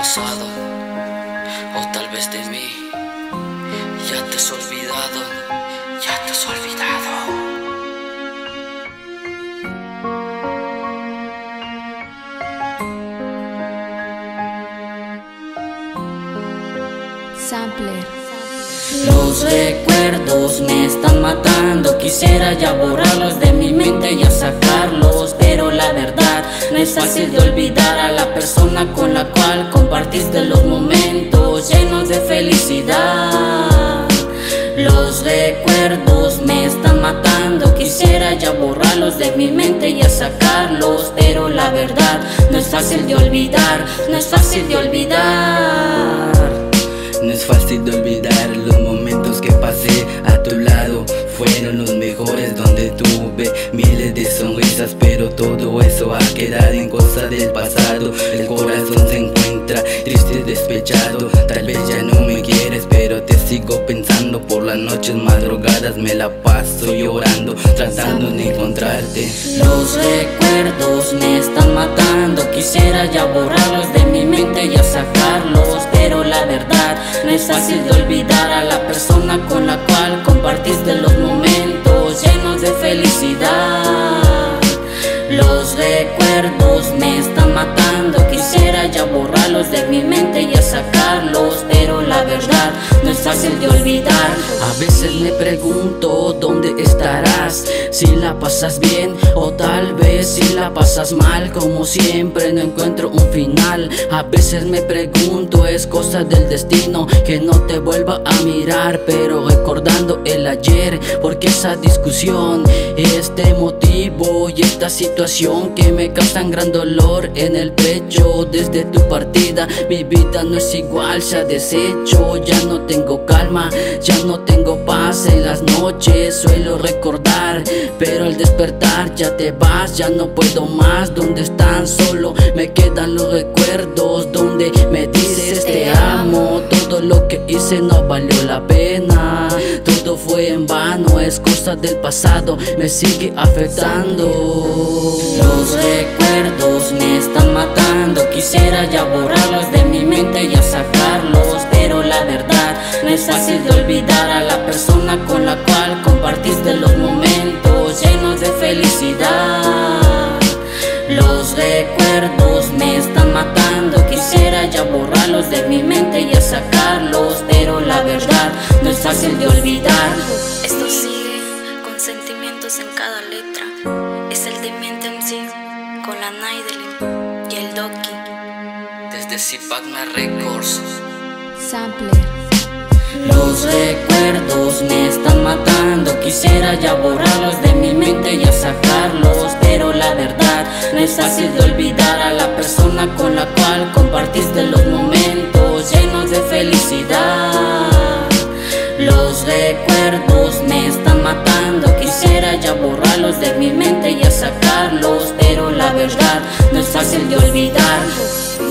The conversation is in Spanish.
pasado, o tal vez de mí. Ya te has olvidado, ya te has olvidado. Sampler. Los recuerdos me están matando, quisiera ya borrarlos de mi mente, ya sacarlos, pero la verdad no es fácil de olvidar a la persona con la cual compartiste los momentos llenos de felicidad. Los recuerdos me están matando, quisiera ya borrarlos de mi mente, ya sacarlos, pero la verdad no es fácil de olvidar, no es fácil de olvidar. No es fácil de olvidar los momentos que pasé a tu lado. Fueron los mejores, donde tuve miles de sonrisas, pero todo eso ha quedado en cosas del pasado. El corazón se encuentra triste, despechado. Tal vez ya no me quieres, pero te sigo pensando. Por las noches madrugadas me la paso llorando, tratando de encontrarte. Los recuerdos me están matando, quisiera ya borrarlos de mi mente, ya sacarlos, pero la verdad no es fácil de olvidar a la persona con la cual compartiste los momentos llenos de felicidad. Los recuerdos me están matando, quisiera ya borrarlos de mi mente, ya sacarlos, pero la verdad no es fácil de olvidar. A veces me pregunto dónde estarás, si la pasas bien o tal vez si la pasas mal. Como siempre no encuentro un final. A veces me pregunto, es cosa del destino que no te vuelva a mirar, pero recordando el ayer, porque esa discusión, este motivo y esta situación que me causan gran dolor en el pecho. Desde tu partida mi vida no es igual, se ha deshecho. Ya no tengo calma, ya no tengo paz. En las noches suelo recordar, pero al despertar ya te vas, ya no puedo más. ¿Dónde están? Solo me quedan los recuerdos donde me dices te amo. Todo lo que hice no valió la pena, todo fue en vano, es cosa del pasado, me sigue afectando. Los recuerdos me están matando, quisiera ya borrarlos de mi mente, ya sacarlos, pero la verdad no es fácil de olvidar a la persona con la cual compartiste los momentos llenos de felicidad. Los recuerdos me están matando, quisiera ya borrarlos de mi mente, ya sacarlos, pero la verdad no es fácil de olvidar. Esto sigue con sentimientos en cada letra. Es el Demente MC con la Naidelin y el Doki. Desde Zipagna Records. Sampler. Los recuerdos me están matando, quisiera ya borrarlos de mi mente, ya sacarlos, pero la verdad no es fácil de olvidar a la persona con la cual compartiste los momentos llenos de felicidad. Los recuerdos me están matando, quisiera ya borrarlos de mi mente, ya sacarlos, pero la verdad no es fácil de olvidar.